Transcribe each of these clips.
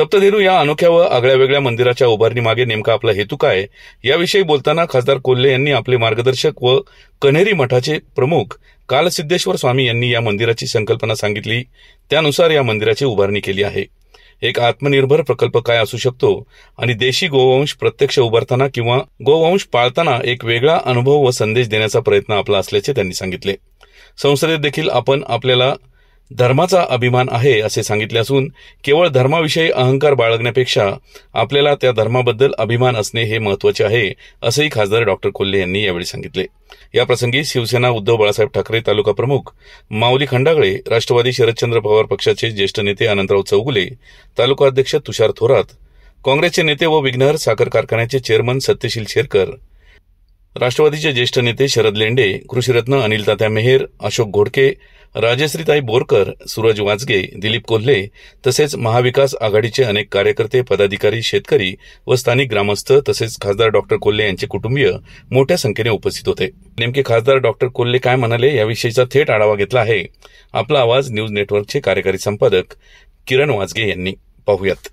सप्तधेनू या अनोख्या व आगळ्या वेगळ्या मंदिराच्या उभारणीमागे नेमका आपला हेतू काय याविषयी बोलताना खासदार कोल्हे यांनी आपले मार्गदर्शक व कन्हेरी मठाचे प्रमुख कालसिद्धेश्वर स्वामी यांनी या मंदिराची संकल्पना सांगितली, त्यानुसार या मंदिराची उभारणी केली आहे। एक आत्मनिर्भर प्रकल्प काय असू शकतो आणि देशी गोवंश प्रत्यक्ष उभारताना किंवा गोवंश पाळताना एक वेगळा अनुभव व संदेश देण्याचा प्रयत्न आपला असल्याचे त्यांनी सांगितले। संसदेत देखील आपण आपल्याला धर्माचा अभिमान आहे असे सांगितले असून केवळ धर्माविषयी अहंकार बाळगण्यापेक्षा आपल्याला त्या धर्माबद्दल अभिमान असणे हे महत्त्वाचे आहे असेही खासदार डॉक्टर कोल्हे यांनी यावेळी सांगितले। याप्रसंगी शिवसेना उद्धव बाळासाहेब ठाकरे तालुका प्रमुख माऊली खंडागळे, राष्ट्रवादी शरदचंद्र पवार पक्षाचे ज्येष्ठ नेते अनंतराव चौगुले, तालुका अध्यक्ष तुषार थोरात, काँग्रेसचे नेते व विघ्नहर साखर कारखान्याचे चेअरमन सत्यशील शेरकर, राष्ट्रवादीचे ज्येष्ठ नेते शरद लेंडे, कृषीरत्न अनिल तात्या मेहेर, अशोक घोडके, राजश्रीताई बोरकर, सूरज वाजगे, दिलीप कोल्हे तसेच महाविकास आघाडीचे अनेक कार्यकर्ते, पदाधिकारी, शेतकरी व स्थानिक ग्रामस्थ तसेच खासदार डॉक्टर कोल्हे यांचे कुटुंबीय मोठ्या संख्येने उपस्थित होते। नेमके खासदार डॉक्टर कोल्हे काय म्हणाले याविषयीचा थेट आढावा घेतला आहे आपला आवाज न्यूज नेटवर्कचे कार्यकारी संपादक किरण वाजगे यांनी। पाहूयात।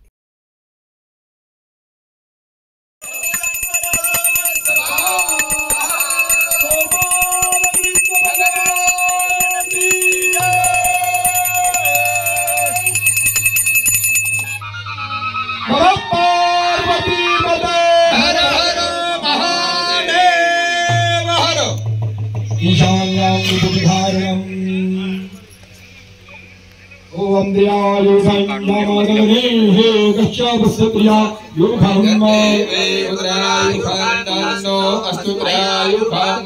ओम दियायु संगमगने हे गच्छावसत्या युगम उदरायु खंडनो अस्तुत्रयायु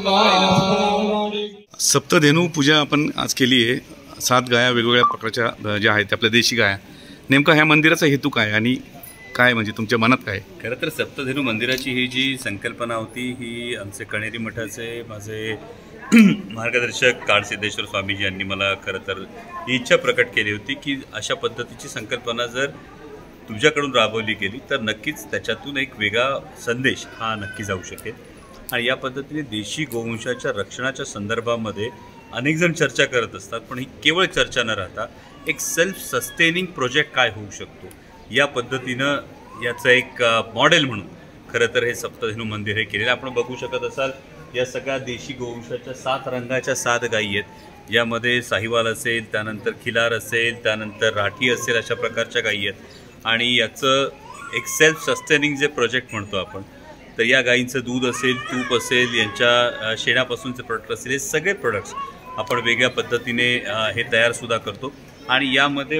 खंडनो। सप्तधेनू पूजा आपण आज केली आहे। 7 गाया वेगवेगळ्या प्रकारच्या ज्या आहेत आपल्या देशी गाया, नेमका ह्या मंदिराचा हेतू काय आणि काय म्हणजे तुमच्या मनात काय? खरं तर सप्तधेनू मंदिराची ही जी संकल्पना होती ही आमचे कणेरी मठाचे माझे मार्गदर्शक काळसिद्धेश्वर स्वामीजी यांनी मला खरं तर ही इच्छा प्रकट केली होती की अशा पद्धतीची संकल्पना जर तुझ्याकडून राबवली गेली तर नक्कीच त्याच्यातून एक वेगळा संदेश हा नक्की जाऊ शकेल। आणि या पद्धतीने देशी गोवंशाच्या रक्षणाच्या संदर्भामध्ये अनेक जण चर्चा करत असतात, पण ही केवळ चर्चा न राहता एक सेल्फ सस्टेनिंग प्रोजेक्ट काय होऊ शकतो या पद्धतीनं याचं एक मॉडेल म्हणून खरं तर हे सप्तधेनू मंदिर हे केलेलं आपण बघू शकत असाल। या सगळ्या देशी गोवंशाच्या 7 रंगाच्या 7 गायी आहेत, यामध्ये साहिवाल असेल, त्यानंतर खिलार असेल, त्यानंतर राठी असेल, अशा प्रकारच्या गायी आहेत। आणि याचं एक सेल्फ सस्टेनिंग जे प्रोजेक्ट म्हणतो आपण, तर या गायींचं दूध असेल, तूप असेल, यांच्या शेणापासूनचे प्रोडक्ट असेल, हे सगळे प्रोडक्ट्स आपण वेगळ्या पद्धतीने हे तयारसुद्धा करतो। आणि यामध्ये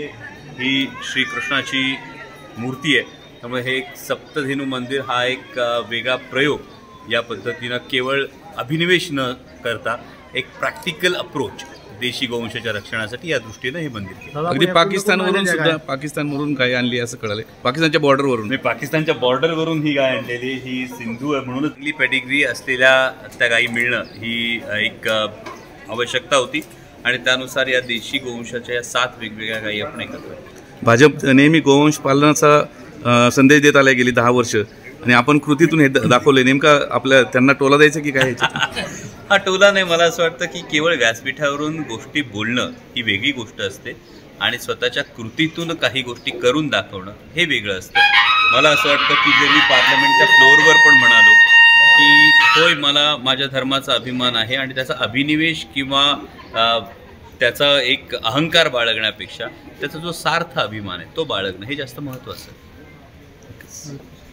ही श्रीकृष्णाची मूर्ती आहे, त्यामुळे हे एक सप्तधेनू मंदिर हा एक वेगळा प्रयोग या पद्धतीनं केवळ अभिनिवेश न करता एक प्रॅक्टिकल अप्रोच देशी गोवंशाच्या रक्षणासाठी या दृष्टीनं हे मंदिर केलं। अगदी पाकिस्तानवरून गाय आणली असं कळालं, पाकिस्तानच्या बॉर्डरवरून? पाकिस्तानच्या बॉर्डरवरून ही गाय आणलेली, ही सिंधू आहे म्हणूनच आपली पेडिग्री असलेल्या त्या गायी मिळणं ही एक आवश्यकता होती आणि त्यानुसार या देशी गोवंशाच्या या 7 वेगवेगळ्या गायी आपण एकत्र। भाजप नेहमी गोवंश पालनाचा संदेश देत आला गेली 10 वर्ष आणि आपण कृतीतून हे दाखवले, नेमका आपल्या त्यांना टोला द्यायचं की काय? हा टोला नाही, मला असं वाटतं की केवळ व्यासपीठावरून गोष्टी बोलणं ही वेगळी गोष्ट असते आणि स्वतःच्या कृतीतून काही गोष्टी करून दाखवणं हे वेगळं असतं। मला असं वाटतं की जे मी पार्लमेंटच्या फ्लोअरवर पण म्हणालो की होय मला माझ्या धर्माचा अभिमान आहे आणि त्याचा अभिनिवेश किंवा त्याचा एक अहंकार बाळगण्यापेक्षा त्याचा जो सार्थ अभिमान आहे तो बाळगणं हे जास्त महत्त्वाचं आहे।